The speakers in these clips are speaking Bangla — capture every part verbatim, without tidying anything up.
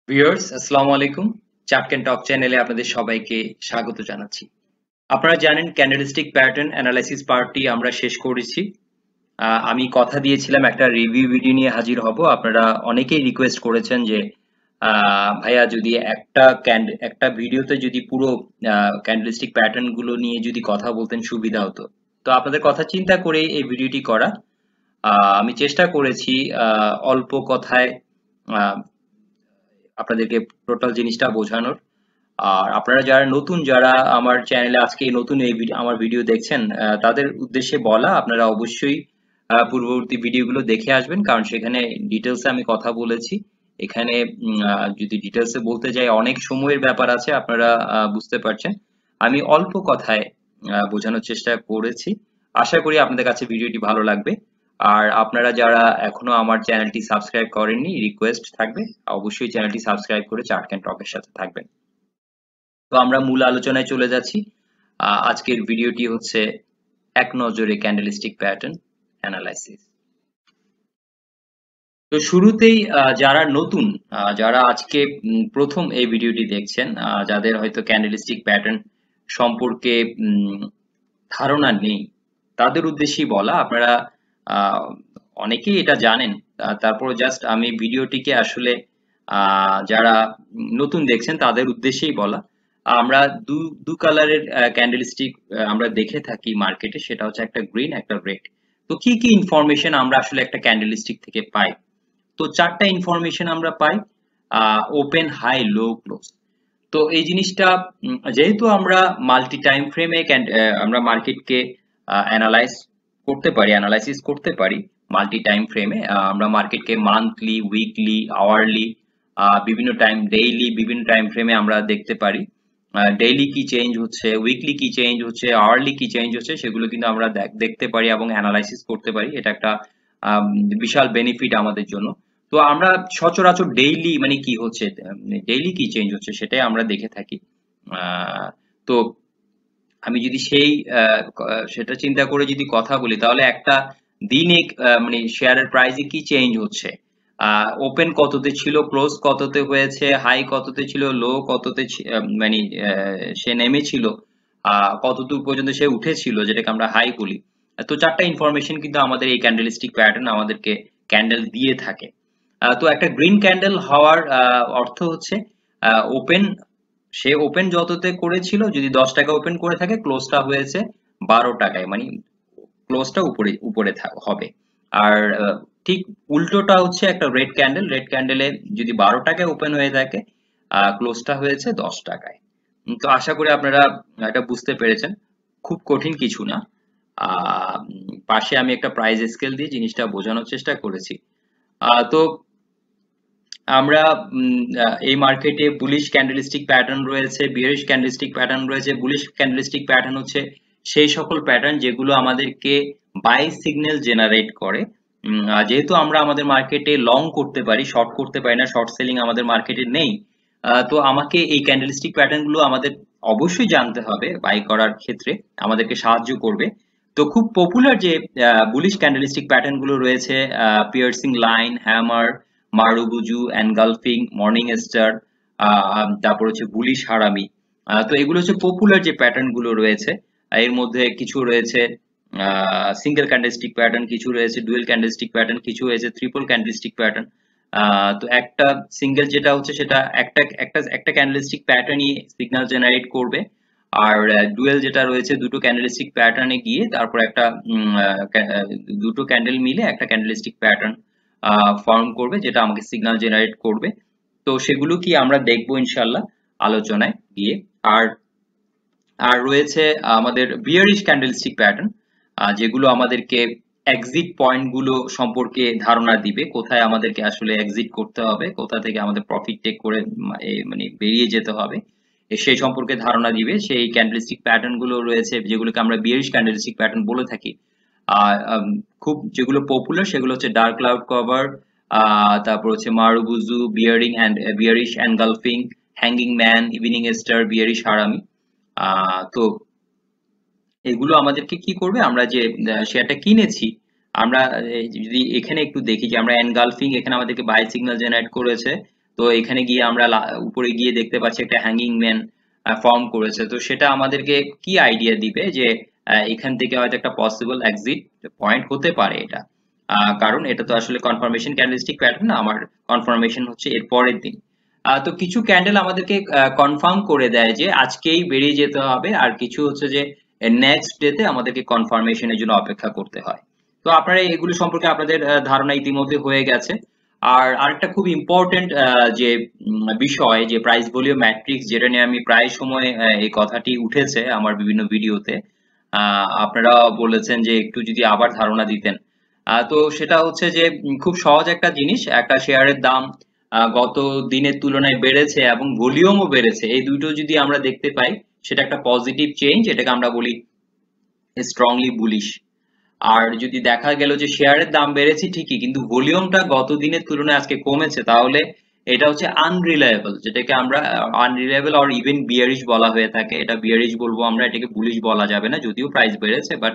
ভিউয়ার্স আসসালামু আলাইকুম। চার্ট টক চ্যানেলে আপনাদের সবাইকে স্বাগত জানাচ্ছি। আপনারা জানেন ক্যান্ডেলস্টিক প্যাটার্ন অ্যানালাইসিস পার্টটি আমরা শেষ করেছি। আহ, আমি কথা দিয়েছিলাম একটা রিভিউ ভিডিও নিয়ে হাজির হব। আপনারা অনেকেই রিকোয়েস্ট করেছেন যে আহ, ভাইয়া যদি একটা ক্যান্ড একটা ভিডিওতে যদি পুরো ক্যান্ডেলস্টিক প্যাটার্ন গুলো নিয়ে যদি কথা বলতেন সুবিধা হতো। তো আপনাদের কথা চিন্তা করে এই ভিডিওটি করা। আহ, আমি চেষ্টা করেছি আহ, অল্প কথায় আহ, আপনাদেরকে টোটাল জিনিসটা বোঝানোর। আর আপনারা যারা নতুন যারা আমার চ্যানেলে আজকে এই নতুন এই ভিডিও আমার ভিডিও দেখছেন আহ, তাদের উদ্দেশ্যে বলা আপনারা অবশ্যই আহ, পূর্ববর্তী ভিডিওগুলো দেখে আসবেন, কারণ সেখানে ডিটেলসে আমি কথা বলেছি। এখানে উম, আহ, যদি ডিটেলসে বলতে যাই অনেক সময়ের ব্যাপার আছে, আপনারা আহ, বুঝতে পারছেন। আমি অল্প কথায় আহ, বোঝানোর চেষ্টা করেছি। আশা করি আপনাদের কাছে ভিডিওটি ভালো লাগবে। আর আপনারা যারা এখনো আমার চ্যানেলটি সাবস্ক্রাইব করেননি, রিকোয়েস্ট থাকবে অবশ্যই চ্যানেলটি সাবস্ক্রাইব করে চার্ট ক্যান্ড টকের সাথে থাকবেন। তো আমরা মূল আলোচনায় চলে যাচ্ছি। আহ, আজকের ভিডিওটি হচ্ছে এক নজরে ক্যান্ডেলস্টিক প্যাটার্ন অ্যানালাইসিস। তো শুরুতেই আহ, যারা নতুন, আহ, যারা আজকে উম, প্রথম এই ভিডিওটি দেখছেন, আহ, যাদের হয়তো ক্যান্ডেলস্টিক প্যাটার্ন সম্পর্কে উম, ধারণা নেই, তাদের উদ্দেশ্যেই বলা। আপনারা আহ, অনেকেই এটা জানেন, আহ, তারপর জাস্ট আমি ভিডিওটিকে আসলে আহ, যারা নতুন দেখছেন তাদের উদ্দেশ্যেই বলা। আমরা দু দু কালারের ক্যান্ডেলস্টিক আমরা দেখে থাকি মার্কেটে, সেটা হচ্ছে একটা গ্রিন একটা রেড। তো কি কি ইনফরমেশন আমরা আসলে একটা ক্যান্ডেলস্টিক থেকে পাই? তো চারটা ইনফরমেশন আমরা পাই: ওপেন, হাই, লো, ক্লোজ। তো এই জিনিসটা উম, যেহেতু আমরা মাল্টি টাইম ফ্রেমে আমরা মার্কেটকে অ্যানালাইজ করতে পারি, অ্যানালাইসিস করতে পারি মাল্টি টাইম ফ্রেমে। আমরা মার্কেটকে মান্থলি, উইকলি, আওয়ারলি, বিভিন্ন টাইম ডেইলি, বিভিন্ন টাইম ফ্রেমে আমরা দেখতে পারি। ডেইলি কি চেঞ্জ হচ্ছে, উইকলি কি চেঞ্জ হচ্ছে, আওয়ারলি কি চেঞ্জ হচ্ছে, সেগুলো কিন্তু আমরা দেখ- দেখতে পারি এবং অ্যানালাইসিস করতে পারি। এটা একটা আম, বিশাল বেনিফিট আমাদের জন্য। তো আমরা সচরাচর ডেইলি মানে কি হচ্ছে, ডেইলি কি চেঞ্জ হচ্ছে সেটাই আমরা দেখে থাকি। আহ, তো আমি যদি সেই আহ, ক- সেটা চিন্তা করে যদি কথা বলি, তাহলে একটা দিনে আহ, মানে শেয়ারের প্রাইসে কি চেঞ্জ হচ্ছে, ওপেন কততে ছিল, ক্লোজ কততে হয়েছে, হাই কততে ছিল, লো কততে ছি- আহ, মানে আহ, সে নেমেছিল, আহ, কতদূর পর্যন্ত সে উঠেছিল, যেটাকে আমরা হাই বলি। তো চারটা ইনফরমেশন কিন্তু আমাদের এই ক্যান্ডেলস্টিক প্যাটার্ন আমাদেরকে ক্যান্ডেল দিয়ে থাকে। আহ, তো একটা গ্রিন ক্যান্ডেল হওয়ার আহ, অর্থ হচ্ছে ওপেন, সে ওপেন যততে করেছিল, যদি দশ টাকা ওপেন করে থাকে, ক্লোজটা হয়েছে বারো টাকায়, মানে ক্লোজটা উপরে উপরে থা- হবে। আর আহ, ঠিক উল্টোটা হচ্ছে একটা রেড ক্যান্ডেল, রেড ক্যান্ডেলে যদি বারো টাকায় ওপেন হয়ে থাকে, ক্লোজটা হয়েছে দশ টাকায়। উম, তো আশা করি আপনারা এটা বুঝতে পেরেছেন। খুব কঠিন কিছু না। আহ উম, পাশে আমি একটা প্রাইস স্কেল দিয়ে জিনিসটা বোঝানোর চেষ্টা করেছি। আহ, তো আমরা উম, আহ, এই মার্কেটে বুলিশ ক্যান্ডেলস্টিক প্যাটার্ন রয়েছে, বিয়ারিশ ক্যান্ডেলস্টিক প্যাটার্ন রয়েছে। বুলিশ ক্যান্ডেলস্টিক প্যাটার্ন হচ্ছে সেই সকল প্যাটার্ন যেগুলো আমাদেরকে বাই সিগন্যাল জেনারেট করে। উম, আহ, যেহেতু আমরা আমাদের মার্কেটে লং করতে পারি, শর্ট করতে পারি না, শর্ট সেলিং আমাদের মার্কেটে নেই। আহ, তো আমাকে এই ক্যান্ডেলস্টিক প্যাটার্ন গুলো আমাদের অবশ্যই জানতে হবে বাই করার ক্ষেত্রে, আমাদেরকে সাহায্য করবে। তো খুব পপুলার যে বুলিশ ক্যান্ডেলস্টিক প্যাটার্ন গুলো রয়েছে, piercing line, hammer, marubozu, engulfing, morning star, তারপর হচ্ছে বুলিশ হারামি। আহ, তো এগুলো হচ্ছে পপুলার যে প্যাটার্ন গুলো রয়েছে। এর মধ্যে কিছু রয়েছে সিঙ্গেল ক্যান্ডেলস্টিক প্যাটার্ন, কিছু রয়েছে ডুয়েল ক্যান্ডেলস্টিক প্যাটার্ন, কিছু রয়েছে ট্রিপল ক্যান্ডেলস্টিক প্যাটার্ন। তো একটা সিঙ্গেল যেটা হচ্ছে সেটা একটা একটা একটা ক্যান্ডেলস্টিক প্যাটার্নই সিগন্যাল জেনারেট করবে। আর ডুয়েল যেটা রয়েছে দুটো ক্যান্ডেলস্টিক প্যাটার্নে গিয়ে তারপর একটা উম, আহ, ক্যা- আহ, দুটো ক্যান্ডেল মিলে একটা ক্যান্ডেলস্টিক প্যাটার্ন ফর্ম করবে, যেটা আমাকে সিগন্যাল জেনারেট করবে। তো সেগুলো কি আমরা দেখবো ইনশাল্লাহ আলোচনায় গিয়ে। আর আর রয়েছে আমাদের বিয়ারিশ ক্যান্ডেলস্টিক প্যাটার্ন, যেগুলো আমাদেরকে এক্সিট পয়েন্ট গুলো সম্পর্কে ধারণা দিবে, কোথায় আমাদেরকে আসলে এক্সিট করতে হবে, কোথা থেকে আমাদের প্রফিট টেক করে উম, এ, মানে বেরিয়ে যেতে হবে, এ সেই সম্পর্কে ধারণা দিবে সেই ক্যান্ডেলস্টিক প্যাটার্ন গুলো রয়েছে, যেগুলোকে আমরা বিয়ারিশ ক্যান্ডেলস্টিক প্যাটার্ন বলে থাকি। আর আম, খুব যেগুলো পপুলার সেগুলো হচ্ছে ডার্ক ক্লাউড কভার, তারপর হচ্ছে marubozu, bearing and bearish engulfing, hanging man, evening star, bearish harami. আহ তো এগুলো আমাদেরকে কি করবে, আমরা যে শেয়ারটা কিনেছি, আমরা এই যদি এখানে একটু দেখি যে আমরা এনগালফিং এখানে আমাদেরকে বাই সিগন্যাল জেনারেট করেছে তো এখানে গিয়ে আমরা উপরে গিয়ে দেখতে পাচ্ছি একটা হ্যাঙ্গিং ম্যান ফর্ম করেছে। তো সেটা আমাদেরকে কি আইডিয়া দিবে যে এখান থেকে হয়তো একটা পসিবল এক্সিট পয়েন্ট হতে পারে এটা, কারণ এটা তো আসলে কনফার্মেশন ক্যান্ডেলস্টিক প্যাটার্ন, আমার কনফার্মেশন হচ্ছে এর পরের দিন। তো কিছু ক্যান্ডেল আমাদেরকে কনফার্ম করে দেয় যে আজকেই বেরিয়ে যেতে হবে, আর কিছু হচ্ছে যে নেক্সট ডেতে আমাদেরকে কনফার্মেশনের জন্য অপেক্ষা করতে হয়। তো আপনারা এগুলো সম্পর্কে আপনাদের ধারণা ইতিমধ্যে হয়ে গেছে। আর আরেকটা খুব ইম্পর্টেন্ট যে বিষয়, যে প্রাইস ভলিউম ম্যাট্রিক্স, যেটা নিয়ে আমি প্রায় সময় এই কথাটি উঠেছে আমার বিভিন্ন ভিডিওতে, আপনারা বলেছেন যে একটু যদি আবার ধারণা দিতেন। তো সেটা হচ্ছে যে খুব সহজ একটা জিনিস, একটা শেয়ারের দাম গত দিনের তুলনায় বেড়েছে এবং ভলিউমও বেড়েছে, এই দুটো যদি আমরা দেখতে পাই সেটা একটা পজিটিভ চেঞ্জ, এটাকে আমরা বলি স্ট্রংলি বুলিশ। আর যদি দেখা গেল যে শেয়ারের দাম বেড়েছে ঠিকই কিন্তু ভলিউমটা গত দিনের তুলনায় আজকে কমেছে, তাহলে এটা হচ্ছে আনরিলায়েবল, যেটাকে আমরা আনরিলায়েবল অর ইভেন বিয়ারিশ বলা হয়ে থাকে। এটা বিয়ারিশ বলবো আমরা, এটাকে বুলিশ বলা যাবে না, যদিও প্রাইস বেড়েছে বাট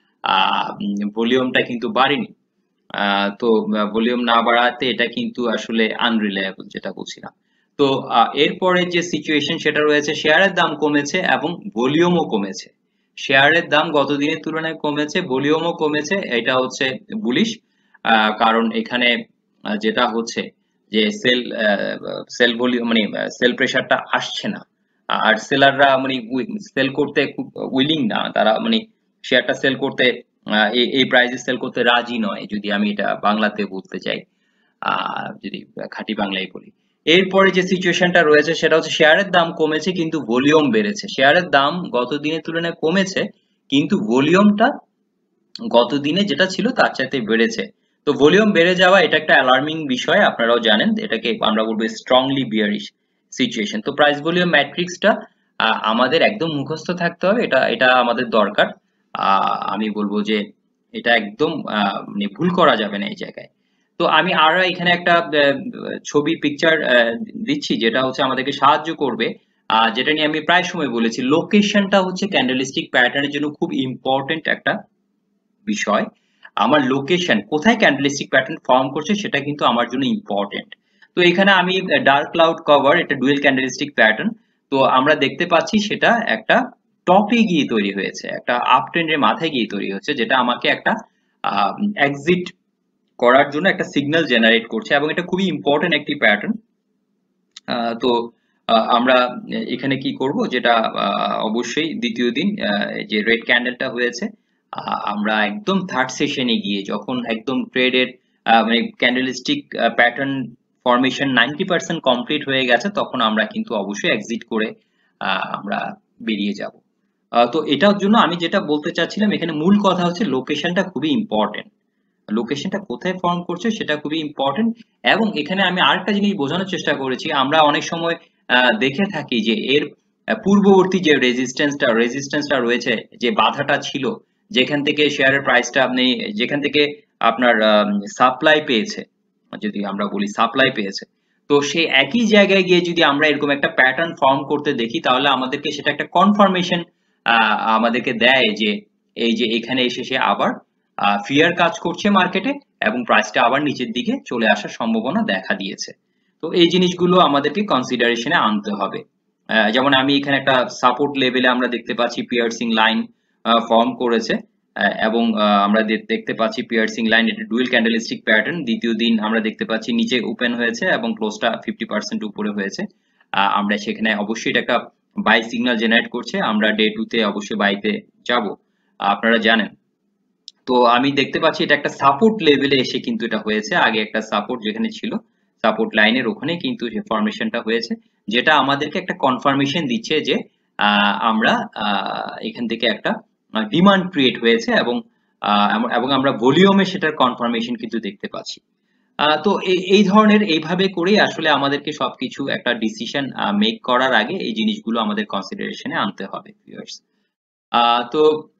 ভলিউমটা কিন্তু বাড়েনি। তো ভলিউম না বাড়াতে এটা কিন্তু আসলে আনরিলায়েবল, যেটা বলছিলাম। তো এরপরে যে সিচুয়েশন সেটা রয়েছে, শেয়ারের দাম কমেছে এবং ভলিউমও কমেছে। শেয়ারের দাম গত দিনের তুলনায় কমেছে, ভলিউমও কমেছে, এটা হচ্ছে বুলিশ। কারণ এখানে যেটা হচ্ছে যে সেল সেল ভলিউম মানে সেল প্রেসারটা আসছে না, আর সেলাররা মানে সেল করতে খুব উইলিং না, তারা মানে শেয়ারটা সেল করতে এই প্রাইসে সেল করতে রাজি নয়, যদি আমি এটা বাংলাতে বলতে চাই, আহ যদি খাঁটি বাংলায় বলি। এরপরে যে সিচুয়েশনটা রয়েছে সেটা হচ্ছে শেয়ারের দাম কমেছে কিন্তু ভলিউম বেড়েছে। শেয়ারের দাম গত দিনের তুলনায় কমেছে কিন্তু ভলিউমটা গত দিনে যেটা ছিল তার চাইতে বেড়েছে। তো ভলিউম বেড়ে যাওয়া এটা একটা অ্যালার্মিং বিষয়, আপনারাও জানেন, এটাকে আমরা বলবো স্ট্রংলি বিয়ারিশ সিচুয়েশন। তো প্রাইস ভলিউম ম্যাট্রিক্সটা আমাদের একদম মুখস্থ থাকতে হবে, এটা এটা আমাদের দরকার। আমি বলবো যে এটা একদম মানে ভুল করা যাবে না এই জায়গায়। তো আমি আরো এখানে একটা ছবি পিকচার দিচ্ছি যেটা হচ্ছে আমাদেরকে সাহায্য করবে, যেটা নিয়ে আমি প্রায় সময় বলেছি। লোকেশনটা হচ্ছে ক্যান্ডেলিস্টিক প্যাটার্নের জন্য খুব ইম্পর্টেন্ট একটা বিষয়। আমার লোকেশন কোথায় ক্যান্ডেলিস্টিক প্যাটার্ন ফর্ম করছে সেটা কিন্তু আমার জন্য ইম্পর্টেন্ট। তো এখানে আমি ডার্ক ক্লাউড কভার, এটা ডুয়েল ক্যান্ডেলিস্টিক প্যাটার্ন। তো আমরা দেখতে পাচ্ছি সেটা একটা টপে গিয়ে তৈরি হয়েছে, একটা আপ ট্রেন্ডের মাথায় গিয়ে তৈরি হচ্ছে, যেটা আমাকে একটা এক্সিট করার জন্য একটা সিগন্যাল জেনারেট করছে, এবং এটা খুবই ইম্পর্টেন্ট একটি প্যাটার্ন। তো আমরা এখানে কি করব, যেটা অবশ্যই দ্বিতীয় দিন যে রেড ক্যান্ডেলটা হয়েছে, আমরা একদম থার্ড সেশনে গিয়ে যখন একদম ট্রেডের মানে candlestick pattern formation ninety percent complete হয়ে গেছে, তখন আমরা কিন্তু অবশ্যই এক্সিট করে আমরা বেরিয়ে যাব। তো এটার জন্য আমি যেটা বলতে চাচ্ছিলাম, এখানে মূল কথা হচ্ছে লোকেশনটা খুবই ইম্পর্টেন্ট, লোকেশনটা কোথায় ফর্ম করছে সেটা খুবই ইম্পর্টেন্ট। এবং এখানে আমি আরেকটা জিনিস বোঝানোর চেষ্টা করেছি, আমরা অনেক সময় দেখে থাকি যে এর পূর্ববর্তী যে রেজিস্ট্যান্সটা রেজিস্ট্যান্সটা রয়েছে, যে বাধাটা ছিল, যেখান থেকে শেয়ারের প্রাইসটা আপনি যেখান থেকে আপনার সাপ্লাই পেয়েছে, যদি আমরা বলি সাপ্লাই পেয়েছে, তো সেই একই জায়গায় গিয়ে যদি আমরা এরকম একটা প্যাটার্ন ফর্ম করতে দেখি, তাহলে আমাদেরকে সেটা একটা কনফার্মেশন আমাদেরকে দেয় যে এই যে এখানে এসে সে আবার ফিয়ার কাজ করছে মার্কেটে এবং প্রাইসটা আবার নিচের দিকে চলে আসার সম্ভাবনা দেখা দিয়েছে। তো এই জিনিসগুলো আমাদেরকে কনসিডারেশনে আনতে হবে। যেমন আমি এখানে একটা সাপোর্ট লেভেলে আমরা দেখতে পাচ্ছি পিয়ার্সিং লাইন ফর্ম করেছে, এবং আমরা দেখতে পাচ্ছি পিয়ার্সিং লাইন, এটা ডুয়েল ক্যান্ডেলিস্টিক প্যাটার্ন। দ্বিতীয় দিন আমরা দেখতে পাচ্ছি নিচে ওপেন হয়েছে এবং ক্লোজটা ফিফটি পার্সেন্ট উপরে হয়েছে। আমরা সেখানে অবশ্যই এটা একটা বাই সিগন্যাল জেনারেট করছে, আমরা ডে টু তে অবশ্যই বাইতে যাব, আপনারা জানেন। তো আমি দেখতে পাচ্ছি এটা একটা সাপোর্ট লেভেলে এসে কিন্তু এটা হয়েছে, আগে একটা সাপোর্ট যেখানে ছিল সাপোর্ট লাইনের ওখানে কিন্তু যে ফরমেশনটা হয়েছে, যেটা আমাদেরকে একটা কনফার্মেশন দিচ্ছে যে আমরা এখান থেকে একটা ডিমান্ড ক্রিয়েট হয়েছে, এবং এবং আমরা ভলিউমে সেটার কনফার্মেশন কিন্তু দেখতে পাচ্ছি। তো এই ধরনের এইভাবে করেই আসলে আমাদেরকে সবকিছু একটা ডিসিশন মেক করার আগে এই জিনিসগুলো আমাদের কনসিডারেশনে আনতে হবে ভিউয়ার্স। তো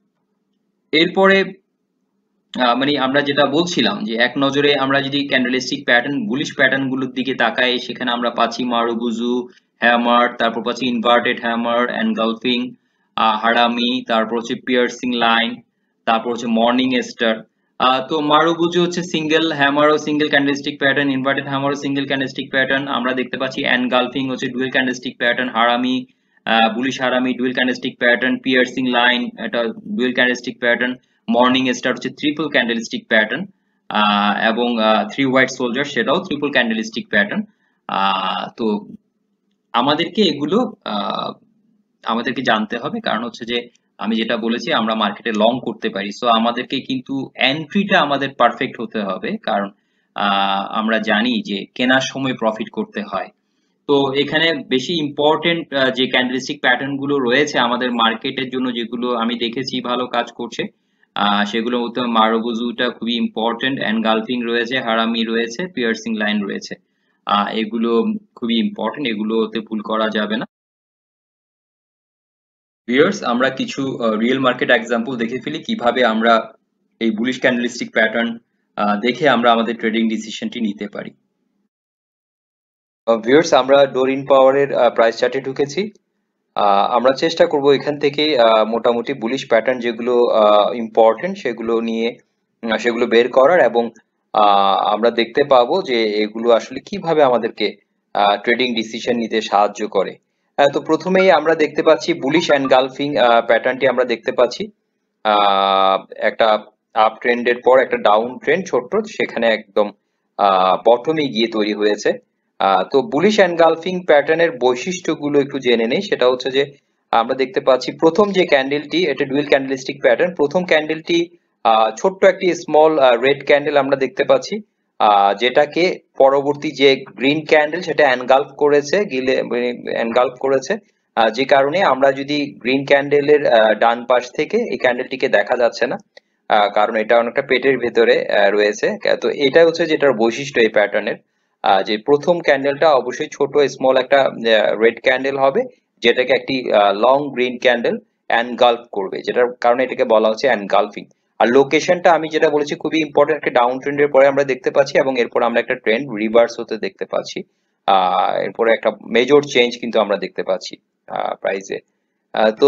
এরপরে মানে আমরা যেটা বলছিলাম যে এক নজরে আমরা যদি ক্যান্ডেলিস্টিক প্যাটার্ন বুলিশ প্যাটার্ন গুলোর দিকে তাকাই, সেখানে আমরা পাচ্ছি মারুবুজু, হ্যামার, তারপর পাচ্ছি ইনভার্টেড হ্যামার, এনগালফিং, হারামি, তারপর হচ্ছে পিয়ার্সিং লাইন, তারপর হচ্ছে মর্নিং স্টার। তো মারুবুজু হচ্ছে সিঙ্গেল হ্যামার ও single candlestick pattern, inverted hammer ও সিঙ্গেল ক্যান্ডেলস্টিক প্যাটার্ন আমরা দেখতে পাচ্ছি। এনগালফিং হচ্ছে dual candlestick pattern, harami bullish harami dual candlestick pattern, piercing line এটা dual candlestick pattern, morning star হচ্ছে ট্রিপল ক্যান্ডেলস্টিক প্যাটার্ন, এবং থ্রি হোয়াইট সোলজার সেটাও ট্রিপল ক্যান্ডেলস্টিক প্যাটার্ন। তো আমাদেরকে এগুলো আমাদেরকে জানতে হবে, কারণ হচ্ছে যে আমি যেটা বলেছি আমরা মার্কেটে লং করতে পারি, সো আমাদেরকে কিন্তু এন্ট্রিটা আমাদের পারফেক্ট হতে হবে, কারণ আমরা জানি যে কেনার সময় প্রফিট করতে হয়। তো এখানে বেশি ইম্পর্টেন্ট যে ক্যান্ডেলস্টিক প্যাটার্ন গুলো রয়েছে আমাদের মার্কেটের জন্য, যেগুলো আমি দেখেছি ভালো কাজ করছে, সেগুলোর মধ্যে মারুবুজুটা খুবই ইম্পর্টেন্ট, এনগালফিং রয়েছে, হারামি রয়েছে, পিয়ার্সিং লাইন রয়েছে, এগুলো খুবই ইম্পর্টেন্ট, এগুলোতে ভুল করা যাবে না। ভিউয়ার্স, আমরা কিছু রিয়েল মার্কেট এক্সাম্পল দেখে ফেলি কিভাবে আমরা এই বুলিশ ক্যান্ডেলস্টিক প্যাটার্ন দেখে আমরা আমাদের ট্রেডিং ডিসিশনটি নিতে পারি। ভিউয়ার্স, আমরা ডোরিন পাওয়ারের প্রাইস চার্টে ঢুকেছি। আমরা চেষ্টা করব এখান থেকে মোটামুটি বুলিশ প্যাটার্ন যেগুলো ইম্পর্টেন্ট সেগুলো নিয়ে সেগুলো বের করার, এবং আমরা দেখতে পাবো যে এগুলো আসলে কিভাবে আমাদেরকে ট্রেডিং ডিসিশন নিতে সাহায্য করে। তো প্রথমেই আমরা দেখতে পাচ্ছি বুলিশ এনগালফিং প্যাটার্নটি আমরা দেখতে পাচ্ছি, একটা আপ ট্রেন্ডের পর একটা ডাউন ট্রেন্ড ছোট্ট, সেখানে একদম বটমে গিয়ে তৈরি হয়েছে। তো বুলিশ এনগালফিং প্যাটার্নের বৈশিষ্ট্যগুলো একটু জেনে নেই। সেটা হচ্ছে যে আমরা দেখতে পাচ্ছি প্রথম যে ক্যান্ডেলটি, এটা ডুয়েল ক্যান্ডেলস্টিক প্যাটার্ন, প্রথম ক্যান্ডেলটি ছোট্ট একটি স্মল রেড ক্যান্ডেল আমরা দেখতে পাচ্ছি, যেটাকে পরবর্তী যে গ্রিন ক্যান্ডেল সেটা এনগালফ করেছে, গিলে এনগালফ করেছে, যে কারণে আমরা যদি গ্রিন ক্যান্ডেলের ডান পাশ থেকে এই ক্যান্ডেলটিকে দেখা যাচ্ছে না, কারণ এটা অনেকটা পেটের ভেতরে রয়েছে। তো এটা হচ্ছে যেটার বৈশিষ্ট্য এই প্যাটার্নের, যে প্রথম ক্যান্ডেলটা অবশ্যই ছোট স্মল একটা রেড ক্যান্ডেল হবে, যেটাকে একটি লং গ্রিন ক্যান্ডেল এনগালফ করবে, যেটার কারণে এটাকে বলা হচ্ছে এনগালফিং। আর লোকেশনটা আমি যেটা বলেছি খুবই ইম্পর্টেন্ট, একটা ডাউন ট্রেন্ডের পরে আমরা দেখতে পাচ্ছি, এবং এরপর আমরা একটা ট্রেন্ড রিভার্স হতে দেখতে পাচ্ছি, আহ এরপরে একটা মেজর চেঞ্জ কিন্তু আমরা দেখতে পাচ্ছি প্রাইসে। তো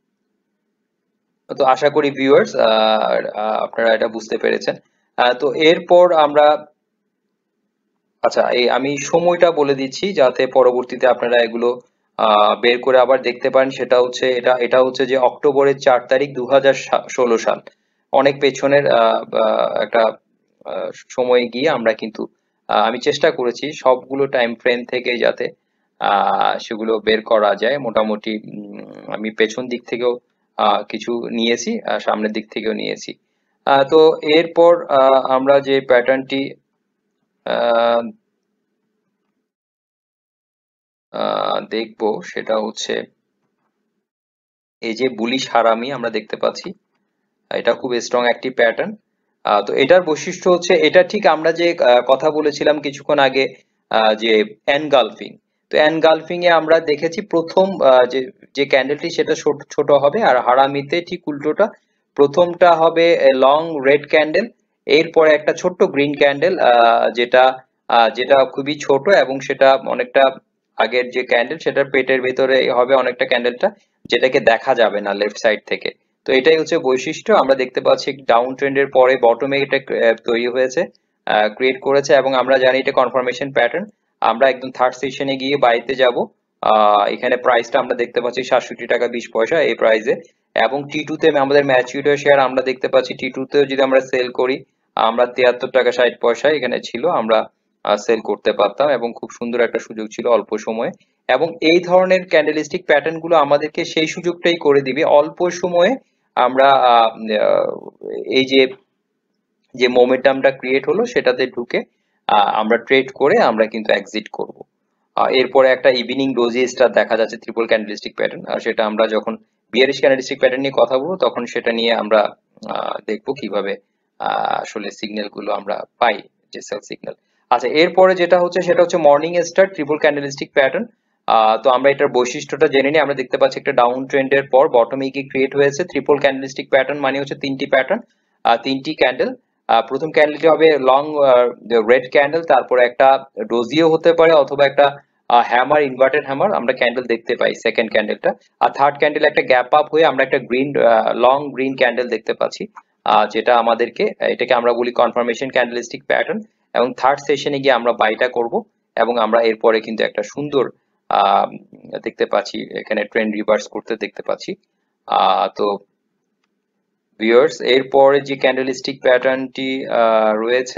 তো আশা করি ভিউয়ার্স আপনারা এটা বুঝতে পেরেছেন। তো এরপর আমরা, আচ্ছা এই আমি সময়টা বলে দিচ্ছি যাতে পরবর্তীতে আপনারা এগুলো বের করে আবার দেখতে পারেন। সেটা হচ্ছে এটা এটা হচ্ছে যে অক্টোবরের চার তারিখ দু হাজার ষোলো সাল, অনেক পেছনের একটা সময় গিয়ে আমরা কিন্তু আমি চেষ্টা করেছি সবগুলো টাইম ফ্রেম থেকে যাতে সেগুলো বের করা যায়। মোটামুটি আমি পেছন দিক থেকেও কিছু নিয়েছি, সামনের দিক থেকেও নিয়েছি। তো এরপর আমরা যে প্যাটার্নটি দেখবো সেটা হচ্ছে এই যে বুলিশ হারামি আমরা দেখতে পাচ্ছি, এটা খুব স্ট্রং একটি প্যাটার্ন। তো এটার বৈশিষ্ট্য হচ্ছে এটা ঠিক আমরা যে কথা বলেছিলাম কিছুক্ষণ আগে যে এনগালফিং, তো এনগালফিং এ আমরা দেখেছি প্রথম যে যে ক্যান্ডেলটি সেটা ছোট হবে, আর হারামিতে ঠিক উল্টোটা, প্রথমটা হবে লং রেড ক্যান্ডেল, এরপরে একটা ছোট্ট গ্রিন ক্যান্ডেল যেটা যেটা খুবই ছোট, এবং সেটা অনেকটা আগের যে ক্যান্ডেল সেটার পেটের ভেতরে হবে অনেকটা ক্যান্ডেলটা, যেটাকে দেখা যাবে না লেফট সাইড থেকে। তো এটাই হচ্ছে বৈশিষ্ট্য। আমরা দেখতে পাচ্ছি ডাউন ট্রেন্ডের পরে বটমে এটা তৈরি হয়েছে, ক্রিয়েট করেছে, এবং আমরা জানি এটা কনফার্মেশন প্যাটার্ন। আমরা একদম থার্ড সেশনে গিয়ে বাইতে যাব। এখানে প্রাইসটা আমরা দেখতে পাচ্ছি সাতষট্টি টাকা বিশ পয়সা এই প্রাইসে, এবং টি টু তে আমাদের ম্যাচিউরিটি শেয়ার আমরা দেখতে পাচ্ছি টি টু তেও যদি আমরা সেল করি আমরা তিয়াত্তর টাকা ষাট পয়সা এখানে ছিল, আমরা সেল করতে পারতাম, এবং খুব সুন্দর একটা সুযোগ ছিল অল্প সময়ে। এবং এই ধরনের ক্যান্ডেলিস্টিক প্যাটার্ন গুলো আমাদেরকে সেই সুযোগটাই করে দিবে অল্প সময়ে আমরা এই যে যে মোমেন্টামটা ক্রিয়েট হলো সেটাতে ঢুকে আমরা ট্রেড করে আমরা কিন্তু এক্সিট করব। এরপরে একটা ইভিনিং ডোজি স্টার দেখা যাচ্ছে ট্রিপল ক্যান্ডেলিস্টিক প্যাটার্ন, আর সেটা আমরা যখন বিয়ারিশ ক্যান্ডেলিস্টিক প্যাটার্ন নিয়ে কথা বলবো তখন সেটা নিয়ে আমরা দেখবো কিভাবে আসলে সিগন্যাল গুলো আমরা পাই, যে সেল সিগন্যাল। আচ্ছা, এরপরে যেটা হচ্ছে সেটা হচ্ছে morning star triple candlestick pattern. তো আমরা এটার বৈশিষ্ট্যটা জেনে নিই। আমরা দেখতে পাচ্ছি একটা ডাউন ট্রেন্ডের পর বটমে গিয়ে ক্রিয়েট হয়েছে ট্রিপল ক্যান্ডেলিস্টিক প্যাটার্ন, মানে হচ্ছে তিনটি প্যাটার্ন, তিনটি ক্যান্ডেল। প্রথম ক্যান্ডেলটি হবে লং রেড ক্যান্ডেল, তারপরে একটা ডোজিও হতে পারে অথবা একটা হ্যামার, ইনভার্টেড হ্যামার আমরা ক্যান্ডেল দেখতে পাই সেকেন্ড ক্যান্ডেলটা, আর থার্ড ক্যান্ডেল একটা গ্যাপ আপ হয়ে আমরা একটা গ্রিন লং গ্রিন ক্যান্ডেল দেখতে পাচ্ছি। যেটা আমাদেরকে, এটাকে আমরা বলি কনফার্মেশন ক্যান্ডেলস্টিক প্যাটার্ন, এবং থার্ড সেশনে গিয়ে আমরা বাইটা করব এবং আমরা এরপরে কিন্তু একটা সুন্দর আহ দেখতে পাচ্ছি এখানে ট্রেন্ড রিভার্স করতে দেখতে পাচ্ছি। আহ তো ভিউয়ার্স, এরপরে যে ক্যান্ডেলস্টিক প্যাটার্নটি রয়েছে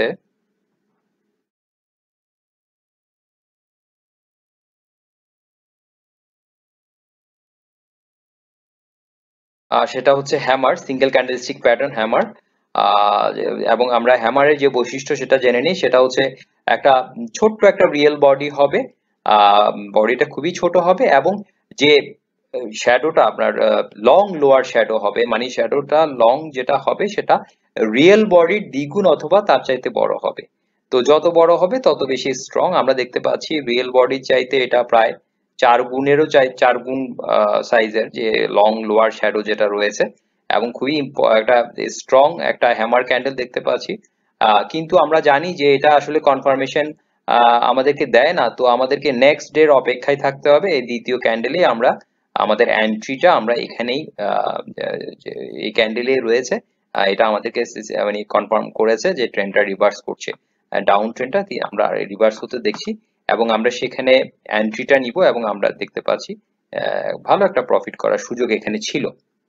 সেটা হচ্ছে hammer, single candlestick pattern hammer. এবং আমরা হ্যামারের যে বৈশিষ্ট্য সেটা জেনে নিই। সেটা হচ্ছে একটা ছোট্ট একটা রিয়েল বডি হবে, বডিটা খুবই ছোট হবে, এবং যে শ্যাডোটা আপনার লং লোয়ার শ্যাডো হবে, মানে শ্যাডোটা লং যেটা হবে সেটা রিয়েল বডির দ্বিগুণ অথবা তার চাইতে বড় হবে। তো যত বড় হবে তত বেশি স্ট্রং। আমরা দেখতে পাচ্ছি রিয়েল বডির চাইতে এটা প্রায় চার গুণেরও চাই চার গুণ সাইজের যে লং লোয়ার শ্যাডো যেটা রয়েছে, এবং খুবই একটা স্ট্রং একটা হ্যামার ক্যান্ডেল দেখতে পাচ্ছি। কিন্তু আমরা জানি যে এটা আসলে কনফার্মেশন আমাদেরকে দেয় না, তো আমাদেরকে নেক্সট ডে এর অপেক্ষায় থাকতে হবে। এই দ্বিতীয় ক্যান্ডেলে আমরা আমাদের এন্ট্রিটা আমরা এখানেই এই ক্যান্ডেলে রয়েছে, এটা আমাদেরকে মানে কনফার্ম করেছে যে ট্রেন্ডটা রিভার্স করছে, ডাউন ট্রেন্ডটা আমরা রিভার্স হতে দেখছি, এবং আমরা সেখানে এন্ট্রিটা নিব এবং আমরা দেখতে পাচ্ছি ভালো একটা প্রফিট করার সুযোগ এখানে ছিল।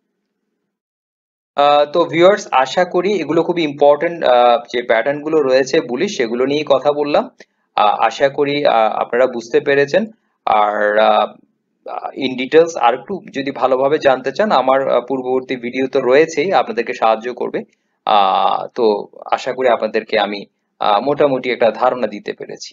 তো ভিউয়ার্স, আশা করি এগুলো খুবই ইম্পর্টেন্ট যে প্যাটার্ন গুলো রয়েছে বুলিশ, সেগুলো নিয়ে কথা বললাম। আশা করি আপনারা বুঝতে পেরেছেন। আর ইন ডিটেলস আর একটু যদি ভালোভাবে জানতে চান, আমার পূর্ববর্তী ভিডিও তো রয়েছেই, আপনাদেরকে সাহায্য করবে। তো আশা করি আপনাদেরকে আমি মোটামুটি একটা ধারণা দিতে পেরেছি।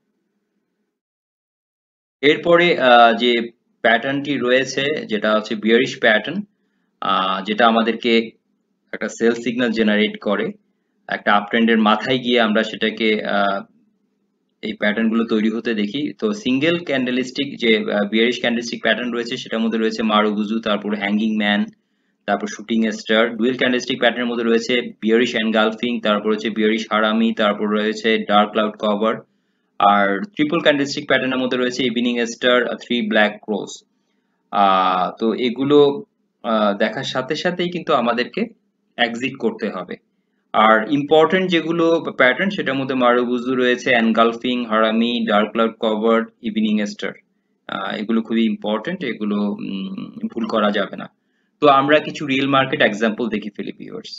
এরপরে যে প্যাটার্নটি রয়েছে যেটা হচ্ছে বিয়ারিশ প্যাটার্ন, যেটা আমাদেরকে একটা সেল সিগন্যাল জেনারেট করে একটা আপট্রেন্ডের মাথায় গিয়ে আমরা সেটাকে এই প্যাটার্ন গুলো তৈরি হতে দেখি। তো সিঙ্গেল ক্যান্ডেলস্টিক যে বিয়ারিশ ক্যান্ডেলস্টিক প্যাটার্ন রয়েছে সেটার মধ্যে রয়েছে মারুবুজু, তারপর হ্যাঙ্গিং ম্যান, তারপর শুটিং স্টার। ডুয়েল ক্যান্ডেলস্টিক প্যাটার্নের মধ্যে রয়েছে বিয়ারিশ এনগালফিং, তারপর হচ্ছে বিয়ারিশ হারামি, তারপর রয়েছে ডার্ক ক্লাউড কভার। আর ট্রিপল ক্যান্ডেলস্টিক প্যাটার্নের মধ্যে রয়েছে evening star, three black cross. আহ তো এগুলো দেখার সাথে সাথেই কিন্তু আমাদেরকে এক্সিট করতে হবে। আর ইম্পর্টেন্ট যেগুলো প্যাটার্ন সেটার মধ্যে মারুবুজু রয়েছে, engulfing, harami, dark cloud cover, evening star. এগুলো খুবই ইম্পর্টেন্ট, এগুলো ভুল করা যাবে না। তো আমরা কিছু রিয়েল মার্কেট এক্সাম্পল দেখি ফেলি ভিউয়ার্স।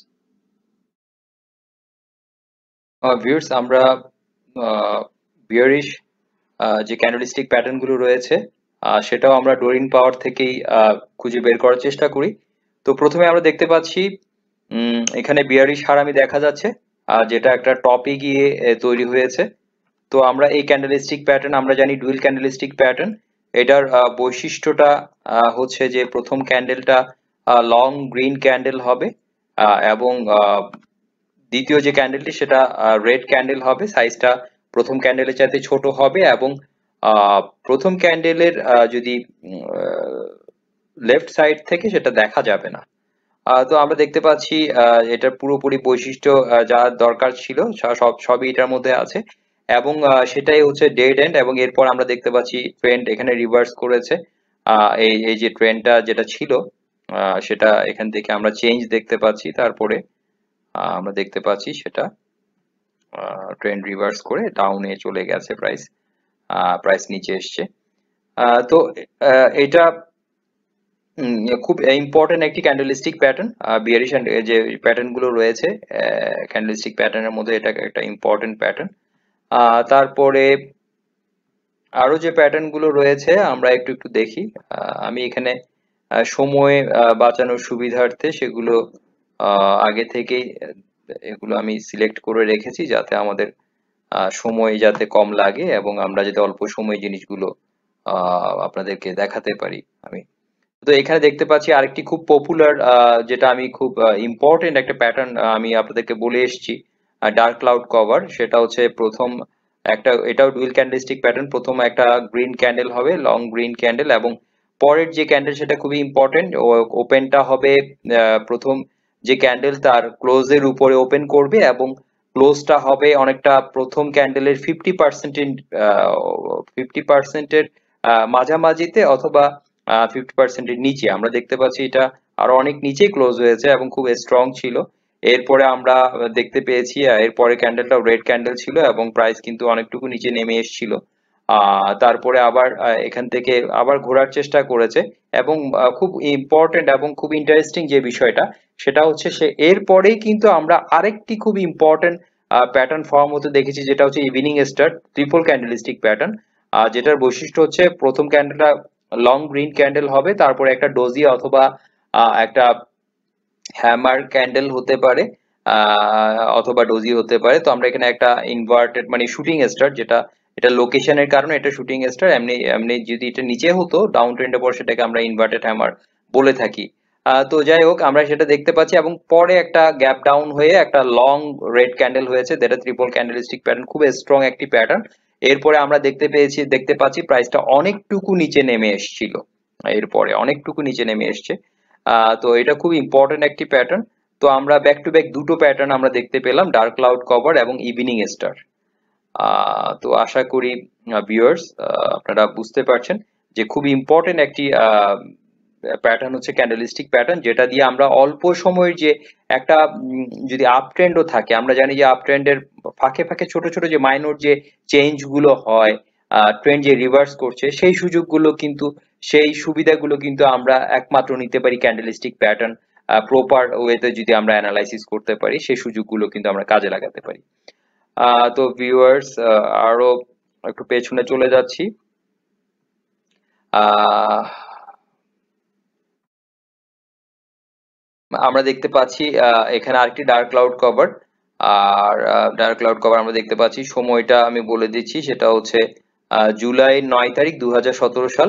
ভিউয়ার্স, আমরা বিয়ারিশ যে ক্যান্ডেলস্টিক প্যাটার্ন গুলো রয়েছে সেটাও আমরা ডোরিন পাওয়ার থেকেই খুঁজে বের করার চেষ্টা করি। তো প্রথমে আমরা দেখতে পাচ্ছি এখানে বিয়ারিশ হারামি দেখা যাচ্ছে, যেটা একটা টপে গিয়ে তৈরি হয়েছে। তো আমরা এই ক্যান্ডেলস্টিক প্যাটার্ন আমরা জানি ডুয়েল ক্যান্ডেলস্টিক প্যাটার্ন। এটার বৈশিষ্ট্যটা হচ্ছে যে প্রথম ক্যান্ডেলটা লং গ্রিন ক্যান্ডেল হবে, এবং দ্বিতীয় যে ক্যান্ডেলটি সেটা রেড ক্যান্ডেল হবে, সাইজটা প্রথম ক্যান্ডেলের চাইতে ছোট হবে, এবং প্রথম ক্যান্ডেলের যদি লেফট সাইড থেকে সেটা দেখা যাবে না। তো আমরা দেখতে পাচ্ছি এটার পুরোপুরি বৈশিষ্ট্য যা দরকার ছিল সব সবই এটার মধ্যে আছে, এবং সেটাই হচ্ছে ডেড এন্ড। এবং এরপর আমরা দেখতে পাচ্ছি ট্রেন্ড এখানে রিভার্স করেছে। এই এই যে ট্রেন্ডটা যেটা ছিল সেটা এখান থেকে আমরা চেঞ্জ দেখতে পাচ্ছি, তারপরে আমরা দেখতে পাচ্ছি সেটা ট্রেন্ড রিভার্স করে ডাউনে চলে গেছে, প্রাইস প্রাইস নিচে এসছে। তো এটা খুব ইম্পর্টেন্ট একটি ক্যান্ডেলস্টিক প্যাটার্ন। বিয়ারিশ যে প্যাটার্ন গুলো রয়েছে ক্যান্ডেলস্টিক প্যাটার্নের মধ্যে এটা একটা ইম্পর্টেন্ট প্যাটার্ন। তারপরে আরো যে প্যাটার্ন গুলো রয়েছে আমরা একটু একটু দেখি। আমি এখানে সময় বাঁচানোর সুবিধার্থে সেগুলো আগে থেকেই এগুলো আমি সিলেক্ট করে রেখেছি, যাতে আমাদের সময় যাতে কম লাগে এবং আমরা যাতে অল্প সময় জিনিসগুলো আপনাদেরকে দেখাতে পারি। আমি তো এখানে দেখতে পাচ্ছি আরেকটি খুব পপুলার, যেটা আমি খুব ইম্পর্টেন্ট একটা প্যাটার্ন আমি আপনাদেরকে বলে এসেছি, ডার্ক ক্লাউড কভার। সেটা হচ্ছে প্রথম একটা, এটাও ডুয়েল ক্যান্ডেলস্টিক প্যাটার্ন, প্রথম একটা গ্রিন ক্যান্ডেল হবে, লং গ্রিন ক্যান্ডেল, এবং পরের যে ক্যান্ডেল সেটা খুবই ইম্পর্টেন্ট, ওপেনটা হবে প্রথম যে ক্যান্ডেল তার ক্লোজের উপরে ওপেন করবে, এবং ক্লোজটা হবে অনেকটা প্রথম ক্যান্ডেলের ফিফটি পার্সেন্টের ফিফটি পার্সেন্টের মাঝামাঝিতে অথবা ফিফটি পার্সেন্টের নিচে। আমরা দেখতে পাচ্ছি এটা আরো অনেক নিচেই ক্লোজ হয়েছে এবং খুব স্ট্রং ছিল, এরপরে আমরা দেখতে পেয়েছি এরপরে ক্যান্ডেলটা রেড ক্যান্ডেল ছিল এবং প্রাইস কিন্তু অনেকটুকু নিচে নেমে এসেছিল। আহ তারপরে আবার এখান থেকে আবার ঘোরার চেষ্টা করেছে এবং খুব ইম্পর্টেন্ট এবং খুব ইন্টারেস্টিং যে বিষয়টা সেটা হচ্ছে সে এরপরেই কিন্তু আমরা আরেকটি খুব ইম্পর্টেন্ট প্যাটার্ন ফর্ম হতে দেখেছি, যেটা হচ্ছে evening star triple candlestick pattern, যেটার বৈশিষ্ট্য হচ্ছে প্রথম ক্যান্ডেলটা লং গ্রিন ক্যান্ডেল হবে, তারপরে একটা ডোজি অথবা একটা হ্যামার ক্যান্ডেল হতে পারে অথবা ডোজি হতে পারে। তো আমরা এখানে একটা ইনভার্টেড মানে শুটিং স্টার, যেটা এটা লোকেশনের কারণে এটা শুটিং স্টার, এমনি এমনি যদি এটা নিচে হতো ডাউন ট্রেন্ডে পর সেটাকে আমরা ইনভার্টেড হ্যামার বলে থাকি। তো যাই হোক আমরা সেটা দেখতে পাচ্ছি এবং পরে একটা গ্যাপ ডাউন হয়ে একটা লং রেড ক্যান্ডেল হয়েছে, যেটা ট্রিপল ক্যান্ডেলিস্টিক প্যাটার্ন, খুব স্ট্রং একটি প্যাটার্ন। এরপরে আমরা দেখতে পেয়েছি দেখতে পাচ্ছি প্রাইসটা অনেকটুকু নিচে নেমে এসেছিল, এরপরে অনেকটুকু নিচে নেমে এসছে। আহ তো এটা খুব ইম্পর্টেন্ট একটি প্যাটার্ন। তো আমরা ব্যাক টু ব্যাক দুটো প্যাটার্ন আমরা দেখতে পেলাম, ডার্ক ক্লাউড কভার এবং ইভিনিং স্টার। আহ তো আশা করি ভিউয়ার্স আপনারা বুঝতে পারছেন যে খুব ইম্পর্টেন্ট একটি প্যাটার্ন হচ্ছে ক্যান্ডেলিস্টিক প্যাটার্ন, যেটা দিয়ে আমরা অল্প সময়ের যে একটা যদি আপ ট্রেন্ডও থাকে, আমরা জানি যে আপ ট্রেন্ডের ফাঁকে ফাঁকে ছোট ছোট যে মাইনর যে চেঞ্জ গুলো হয়, ট্রেন্ড যে রিভার্স করছে, সেই সুযোগগুলো কিন্তু সেই সুবিধাগুলো কিন্তু আমরা একমাত্র নিতে পারি ক্যান্ডেলিস্টিক প্যাটার্ন প্রপার ওয়েতে যদি আমরা অ্যানালাইসিস করতে পারি, সেই সুযোগগুলো কিন্তু আমরা কাজে লাগাতে পারি। আহ তো ভিউয়ার্স আরো একটু পেছনে চলে যাচ্ছি। আহ আমরা দেখতে পাচ্ছি এখানে আরেকটি ডার্ক ক্লাউড কভার, আর ডার্ক ক্লাউড কভার আমরা দেখতে পাচ্ছি, সময়টা আমি বলে দিচ্ছি, সেটা হচ্ছে জুলাই নয় তারিখ দুই হাজার সতেরো সাল।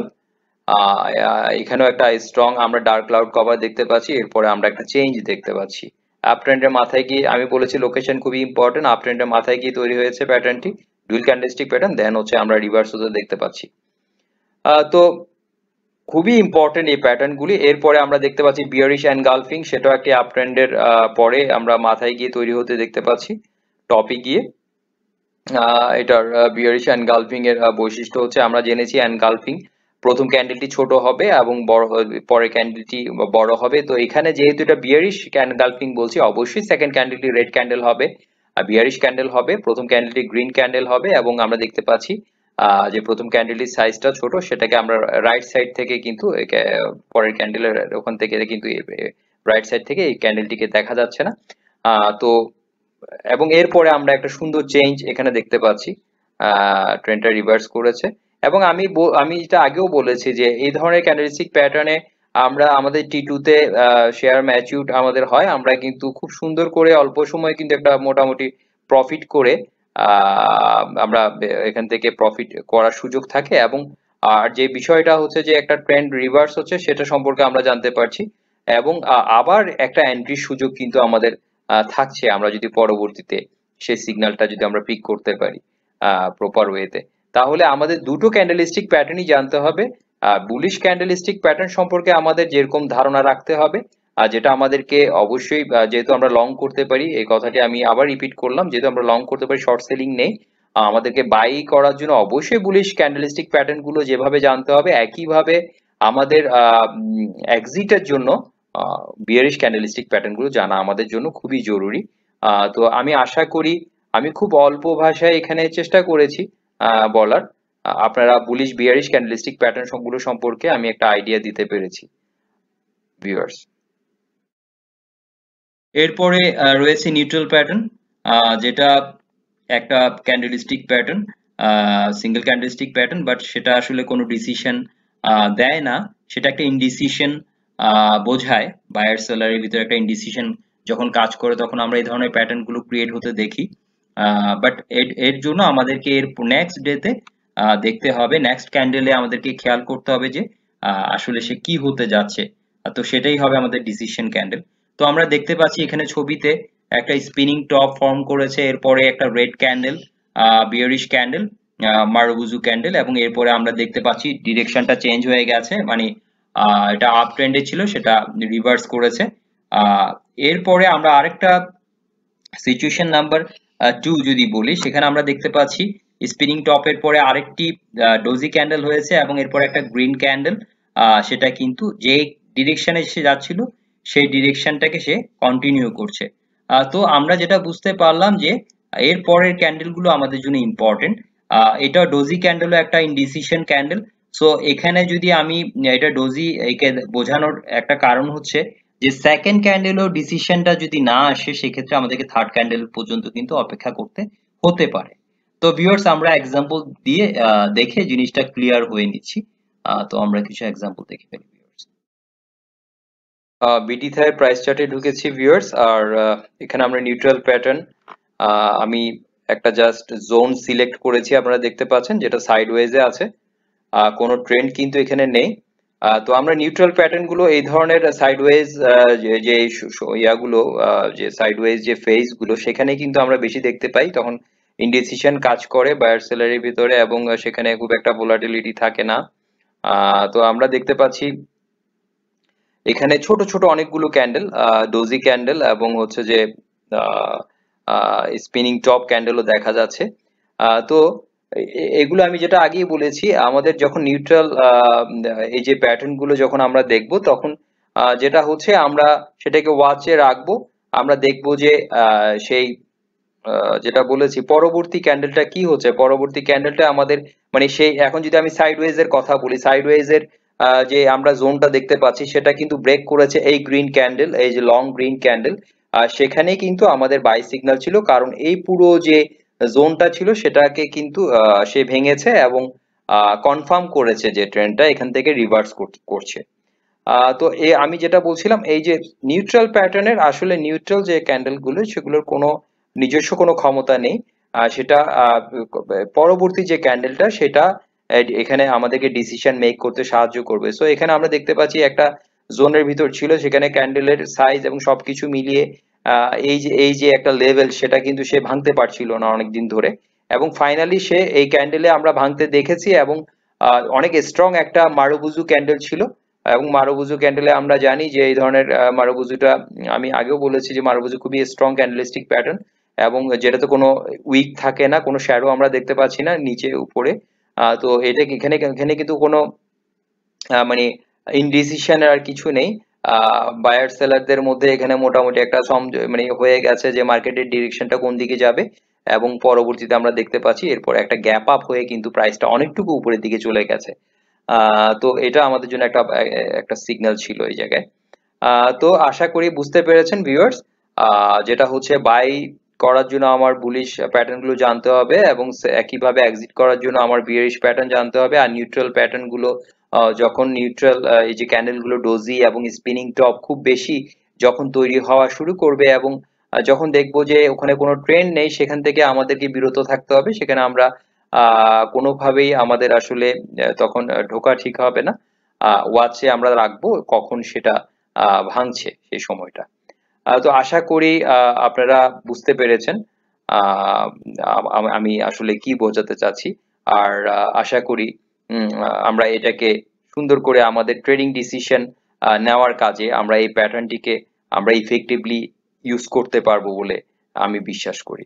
এখানেও একটা স্ট্রং আমরা ডার্ক ক্লাউড কভার দেখতে পাচ্ছি, এরপরে আমরা একটা চেঞ্জ দেখতে পাচ্ছি। আপ ট্রেন্ডের মাথায় গিয়ে আমি বলেছি লোকেশন খুবই ইম্পর্টেন্ট, আপ ট্রেন্ডের মাথায় গিয়ে তৈরি হয়েছে প্যাটার্নটি, ডুয়াল ক্যান্ডেলস্টিক প্যাটার্ন, দেন হচ্ছে আমরা রিভার্স হতে দেখতে পাচ্ছি। তো খুবই ইম্পর্টেন্ট এই প্যাটার্ন গুলি। এরপরে আমরা দেখতে পাচ্ছি বিয়ারিশ এনগালফিং, সেটাও একটি আপ ট্রেন্ডের পরে আমরা মাথায় গিয়ে তৈরি হতে দেখতে পাচ্ছি টপে গিয়ে। এটার বিয়ারিশ এনগালফিং এর বৈশিষ্ট্য হচ্ছে আমরা জেনেছি এনগালফিং প্রথম ক্যান্ডেলটি ছোট হবে এবং বড় পরের ক্যান্ডেলটি বড় হবে। তো এখানে যেহেতু এটা বিয়ারিশ এনগালফিং বলছি, অবশ্যই সেকেন্ড ক্যান্ডেলটি রেড ক্যান্ডেল হবে, বিয়ারিশ ক্যান্ডেল হবে, প্রথম ক্যান্ডেলটি গ্রিন ক্যান্ডেল হবে এবং আমরা দেখতে পাচ্ছি যে প্রথম ক্যান্ডেলটির সাইজটা ছোট, সেটাকে আমরা রাইট সাইড থেকে কিন্তু পরের ক্যান্ডেলের ওখান থেকে কিন্তু রাইট সাইড থেকে এই ক্যান্ডেলটিকে দেখা যাচ্ছে না। তো এবং এরপরে আমরা একটা সুন্দর চেঞ্জ এখানে দেখতে পাচ্ছি, ট্রেন্ডটা রিভার্স করেছে। এবং আমি আমি যেটা আগেও বলেছি যে এই ধরনের ক্যান্ডেলস্টিক প্যাটার্নে আমরা আমাদের টি টু তে শেয়ার ম্যাচিউড আমাদের হয়, আমরা কিন্তু খুব সুন্দর করে অল্প সময় কিন্তু একটা মোটামুটি প্রফিট করে আমরা এখান থেকে প্রফিট করার সুযোগ থাকে। এবং আর যে বিষয়টা হচ্ছে যে একটা ট্রেন্ড রিভার্স হচ্ছে সেটা সম্পর্কে আমরা জানতে পারছি এবং আবার একটা এন্ট্রির সুযোগ কিন্তু আমাদের থাকছে, আমরা যদি পরবর্তীতে সেই সিগন্যালটা যদি আমরা পিক করতে পারি প্রপার ওয়েতে। তাহলে আমাদের দুটো ক্যান্ডেলিস্টিক প্যাটার্নই জানতে হবে। বুলিশ ক্যান্ডেলিস্টিক প্যাটার্ন সম্পর্কে আমাদের যেরকম ধারণা রাখতে হবে, আর যেটা আমাদেরকে অবশ্যই, যেহেতু আমরা লং করতে পারি, এই কথাটি আমি আবার রিপিট করলাম, যেহেতু আমরা লং করতে পারি, শর্ট সেলিং নেই, আমাদেরকে বাই করার জন্য অবশ্যই বুলিশ ক্যান্ডেলিস্টিক প্যাটার্ন গুলো যেভাবে জানতে হবে, একইভাবে আমাদের এক্সিটের জন্য বিয়ারিশ ক্যান্ডেলিস্টিক প্যাটার্ন গুলো জানা আমাদের জন্য খুবই জরুরি। তো আমি আশা করি আমি খুব অল্প ভাষায় এখানে চেষ্টা করেছি বলার, আপনারা বুলিশ বিয়ারিশ ক্যান্ডেলিস্টিক প্যাটার্ন সবগুলো সম্পর্কে আমি একটা আইডিয়া দিতে পেরেছি ভিউয়ার্স। এরপরে রয়েছে নিউট্রাল প্যাটার্ন, যেটা একটা candlestick pattern, single candlestick pattern, but সেটা আসলে কোনো ডিসিশন দেয় না, সেটা একটা ইনডিসিশন বোঝায়, বায়ার সেলারের ভিতরে একটা ইনডিসিশন যখন কাজ করে তখন আমরা এই ধরনের প্যাটার্ন গুলো ক্রিয়েট হতে দেখি। বাট এর জন্য আমাদেরকে এর নেক্সট ডেতে দেখতে হবে, নেক্সট ক্যান্ডেলে আমাদেরকে খেয়াল করতে হবে যে আসলে সে কি হতে যাচ্ছে, তো সেটাই হবে আমাদের ডিসিশন ক্যান্ডেল। তো আমরা দেখতে পাচ্ছি এখানে ছবিতে একটা স্পিনিং টপ ফর্ম করেছে, এরপরে একটা red candle, bearish candle, marubozu candle, এবং এরপরে আমরা দেখতে পাচ্ছি ডিরেকশনটা চেঞ্জ হয়ে গেছে, মানে এটা আপ ট্রেন্ডে ছিল সেটা রিভার্স করেছে। এরপরে আমরা আরেকটা সিচুয়েশন নাম্বার টু যদি বলি, সেখানে আমরা দেখতে পাচ্ছি স্পিনিং টপের পরে আরেকটি ডোজি ক্যান্ডেল হয়েছে এবং এরপরে একটা গ্রিন ক্যান্ডেল, সেটা কিন্তু যে ডিরেকশনে সে যাচ্ছিল সেই ডিরেকশনটাকে সে কন্টিনিউ করছে। তো আমরা যেটা বুঝতে পারলাম যে এর পরের ক্যান্ডেলগুলো আমাদের জন্য ইম্পর্টেন্ট। এটা ডোজি ক্যান্ডেলও একটা ইনডিসিশন ক্যান্ডেল। সো এখানে যদি আমি এটা ডোজি একে বোঝানোর একটা কারণ হচ্ছে যে সেকেন্ড ক্যান্ডেলও ডিসিশনটা যদি না আসে সেক্ষেত্রে আমাদেরকে থার্ড ক্যান্ডেল পর্যন্ত কিন্তু অপেক্ষা করতে হতে পারে। তো ভিউয়ার্স আমরা এক্সাম্পল দিয়ে দেখে জিনিসটা ক্লিয়ার হয়ে নিচ্ছি। তো আমরা কিছু এক্সাম্পল দেখে ফেলি ভিউয়ার্স। বিটিথাই প্রাইস চার্টে ঢুকেছি ভিউয়ার্স, আর এখানে আমরা নিউট্রাল প্যাটার্ন, আমি একটা জাস্ট জোন সিলেক্ট করেছি, আপনারা দেখতে পাচ্ছেন যেটা সাইডওয়েজে আছে, কোনো ট্রেন্ড কিন্তু এখানে নেই। তো আমরা নিউট্রাল প্যাটার্ন গুলো এই ধরনের সাইডওয়েজ যে ইয়াগুলো যে সাইডওয়েজ যে ফেজ গুলো সেখানে কিন্তু আমরা বেশি দেখতে পাই, তখন ইনডিসিশন কাজ করে বায়ার সেলারের ভিতরে এবং সেখানে খুব একটা ভোলাটিলিটি থাকে না। তো আমরা দেখতে পাচ্ছি এখানে ছোট ছোট অনেকগুলো ক্যান্ডেল, ডোজি ক্যান্ডেল এবং হচ্ছে যে স্পিনিং টপ ক্যান্ডেলও দেখা যাচ্ছে। তো এগুলো আমি যেটা আগেই বলেছি, আমাদের যখন নিউট্রাল এই যে প্যাটার্ন গুলো যখন আমরা দেখব তখন যেটা হচ্ছে আমরা সেটাকে ওয়াচে রাখবো, আমরা দেখবো যে সেই যেটা বলেছি পরবর্তী ক্যান্ডেলটা কি হচ্ছে, পরবর্তী ক্যান্ডেলটা আমাদের মানে সেই এখন যদি আমি সাইডওয়েজ এর কথা বলি, সাইডওয়েজ এর যে আমরা জোনটা দেখতে পাচ্ছি সেটা কিন্তু ব্রেক করেছে এই গ্রিন ক্যান্ডেল, এই যে লং গ্রিন ক্যান্ডেল, আর সেখানে কিন্তু আমাদের বাই সিগন্যাল ছিল, কারণ এই পুরো যে জোনটা ছিল সেটাকে কিন্তু সে ভেঙেছে এবং কনফার্ম করেছে যে ট্রেন্ডটা এখান থেকে রিভার্স করছে। তো এ আমি যেটা বলছিলাম এই যে নিউট্রাল প্যাটার্নের আসলে নিউট্রাল যে ক্যান্ডেল গুলো সেগুলোর কোনো নিজস্ব কোনো ক্ষমতা নেই, সেটা পরবর্তী যে ক্যান্ডেলটা সেটা এখানে আমাদেরকে ডিসিশন মেক করতে সাহায্য করবে। সো এখানে আমরা দেখতে পাচ্ছি একটা জোনের ভিতর ছিল, সেখানে ক্যান্ডেলের সাইজ এবং সবকিছু মিলিয়ে এই যে এই যে একটা লেভেল সেটা কিন্তু সে ভাঙতে পারছিল না অনেকদিন ধরে, এবং ফাইনালি সে এই ক্যান্ডেলে আমরা ভাঙতে দেখেছি এবং অনেক স্ট্রং একটা মারুবুজু ক্যান্ডেল ছিল, এবং মারুবুজু ক্যান্ডেলে আমরা জানি যে এই ধরনের মারুবুজুটা আমি আগেও বলেছি যে মারুবুজু খুবই স্ট্রং ক্যান্ডেলিস্টিক প্যাটার্ন এবং যেটাতে কোনো উইক থাকে না, কোনো শ্যাডো আমরা দেখতে পাচ্ছি না নিচে উপরে। তো এটা এখানে এখানে কিন্তু কোনো মানে ইনডিসিশনের আর কিছু নেই, বায়ার সেলারদের মধ্যে এখানে মোটামুটি একটা মানে হয়ে গেছে যে মার্কেটের ডিরেকশনটা কোন দিকে যাবে, এবং পরবর্তীতে আমরা দেখতে পাচ্ছি এরপর একটা গ্যাপ আপ হয়ে কিন্তু প্রাইসটা অনেকটুকু উপরের দিকে চলে গেছে। তো এটা আমাদের জন্য একটা একটা সিগন্যাল ছিল এই জায়গায়। তো আশা করি বুঝতে পেরেছেন ভিউয়ার্স, যেটা হচ্ছে বাই করার জন্য আমার বুলিশ প্যাটার্ন গুলো জানতে হবে এবং একইভাবে এক্সিট করার জন্য আমার বিয়ারিশ প্যাটার্ন জানতে হবে, আর নিউট্রাল প্যাটার্ন গুলো যখন নিউট্রাল এই যে ক্যান্ডেল গুলো ডোজি এবং স্পিনিং টপ খুব বেশি যখন তৈরি হওয়া শুরু করবে এবং যখন দেখবো যে ওখানে কোনো ট্রেন্ড নেই সেখান থেকে আমাদেরকে বিরত থাকতে হবে, সেখানে আমরা আহ কোনোভাবেই আমাদের আসলে তখন ঢোকা ঠিক হবে না, ওয়াচে আমরা রাখবো কখন সেটা আহ ভাঙছে সেই সময়টা। তো আশা করি আপনারা বুঝতে পেরেছেন আহ আমি আসলে কি বোঝাতে চাচ্ছি, আর আশা করি আমরা এটাকে সুন্দর করে আমাদের ট্রেডিং ডিসিশন নেওয়ার কাজে আমরা এই প্যাটার্নটিকে আমরা ইফেক্টিভলি ইউজ করতে পারবো বলে আমি বিশ্বাস করি।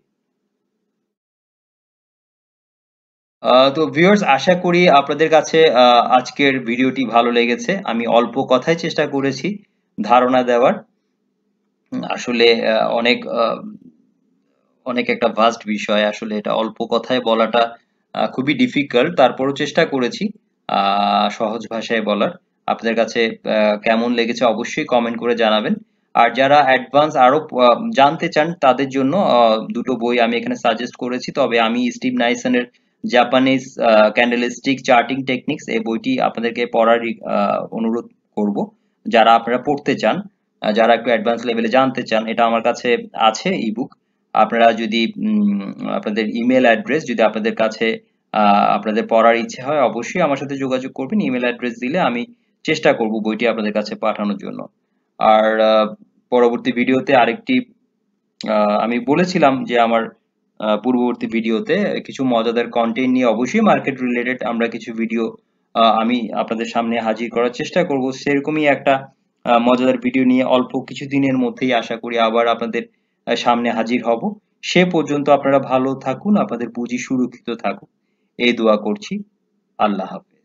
তো ভিউয়ার্স আশা করি আপনাদের কাছে আজকের ভিডিওটি ভালো লেগেছে। আমি অল্প কথায় চেষ্টা করেছি ধারণা দেওয়ার, আসলে অনেক অনেক একটা ভাস্ট বিষয়, আসলে এটা অল্প কথায় বলাটা খুবই ডিফিকাল্ট, তারপরও চেষ্টা করেছি সহজ ভাষায় বলার। আপনাদের কাছে কেমন লেগেছে অবশ্যই কমেন্ট করে জানাবেন, আর যারা অ্যাডভান্স আরো জানতে চান তাদের জন্য দুটো বই আমি এখানে সাজেস্ট করেছি, তবে আমি স্টিভ নাইসনের জাপানিজ ক্যান্ডেলস্টিক চার্টিং টেকনিক্স এই বইটি আপনাদেরকে পড়ার অনুরোধ করব যারা আপনারা পড়তে চান, যারা একটু অ্যাডভান্স লেভেলে জানতে চান। এটা আমার কাছে আছে ইবুক, আপনারা যদি আপনাদের ইমেল অ্যাড্রেস যদি আপনাদের কাছে আপনাদের পড়ার ইচ্ছে হয় অবশ্যই আমার সাথে যোগাযোগ করবেন, ইমেল অ্যাড্রেস দিলে আমি চেষ্টা করব বইটি আপনাদের কাছে পাঠানোর জন্য। আর পরবর্তী ভিডিওতে আরেকটি আমি বলেছিলাম যে আমার পূর্ববর্তী ভিডিওতে কিছু মজাদার কন্টেন্ট নিয়ে অবশ্যই মার্কেট রিলেটেড আমরা কিছু ভিডিও আমি আপনাদের সামনে হাজির করার চেষ্টা করব, সেরকমই একটা মজাদার ভিডিও নিয়ে অল্প কিছু দিনের মধ্যেই আশা করি আবার আপনাদের সামনে হাজির হব। সে পর্যন্ত আপনারা ভালো থাকুন, আপনাদের পুঁজি সুরক্ষিত থাকুক এই দোয়া করছি। আল্লাহ হাফেজ।